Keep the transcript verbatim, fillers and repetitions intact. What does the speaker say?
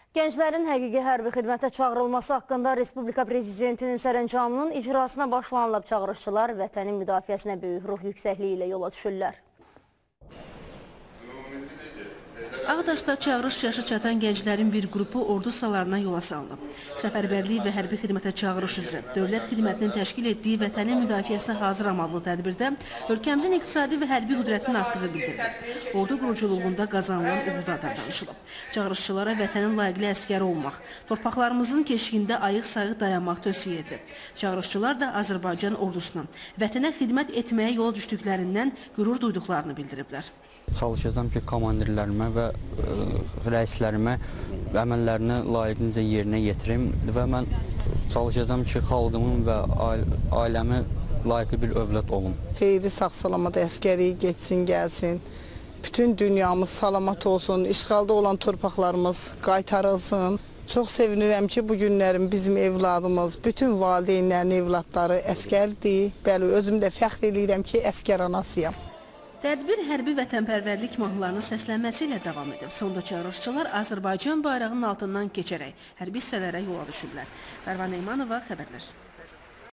Gənclərin həqiqi hərbi xidmətə çağırılması haqqında Respublika Prezidentinin sərəncamının icrasına başlanılıb. Çağırışçılar vətənin müdafiəsinə böyük ruh yüksəkliyi ilə yola düşürlər. Ağdaşda çağırış yaşı çatan gənclərin bir qrupu ordu salarına yola salınıb. Səfərbərlik və hərbi xidmətə çağırış üzrə dövlət xidmətinin təşkil etdiyi vətənin müdafiəsinə hazır amallı tədbirdə ölkəmizin iqtisadi və hərbi qüdrətinin artdığı bildirilir. Ordu quruculuğunda qazanılan uğurlardan danışılıb. Çağırışçılara vətənin layiqli əskəri olmaq, torpaqlarımızın keşiyində ayıq-sayıq dayanmaq tövsiyə edilib. Çağırışçılar da Azərbaycan ordusuna, vətənə xidmət etməyə yola düşdüklərindən qürur duyduqlarını bildiriblər. Çalışacağım ki, komandirlərimə və ə, rəislərimə əməllərini layiqincə yerinə yetirim və mən çalışacağım ki, xalqımın və ailəmi layiqli bir övlad olum. Xeyri sağ-salamat əskəri getsin, gəlsin. Bütün dünyamız salamat olsun, işğalda olan torpaqlarımız qaytarılsın. Çox sevinirəm ki, bu günlərin bizim evladımız, bütün valideynlərin evladları əskərdir. Bəli, özüm də fəxr edirəm ki, əskər anasıyam. Tədbir hərbi vətənpərvərlik mahnılarının səslənməsi ilə davam edib. Sonda çağırışçılar Azərbaycan bayrağının altından keçərək hərbi hissələrə yola düşüblər. Pərvanə İmanova xəbərlər.